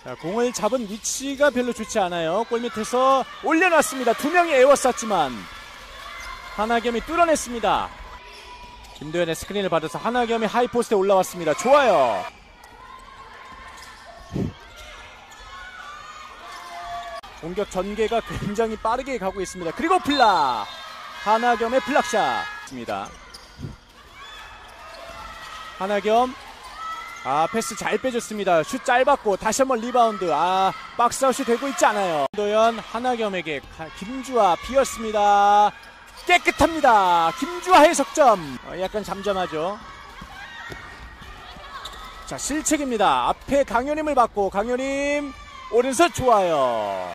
자, 공을 잡은 위치가 별로 좋지 않아요. 골밑에서 올려놨습니다. 두 명이 에워쌌지만 하나겸이 뚫어냈습니다. 김도현의 스크린을 받아서 하나겸이 하이포스트에 올라왔습니다. 좋아요. 공격 전개가 굉장히 빠르게 가고 있습니다. 그리고 블락! 하나겸의 블락샷입니다. 하나겸 패스 잘 빼줬습니다. 슛 짧았고 다시 한번 리바운드. 박스아웃이 되고 있지 않아요. 김도현 하나겸에게 김주하 비었습니다. 깨끗합니다. 김주하의 석점. 약간 잠잠하죠. 자, 실책입니다. 앞에 강효림을 받고 강효림 오른손 좋아요.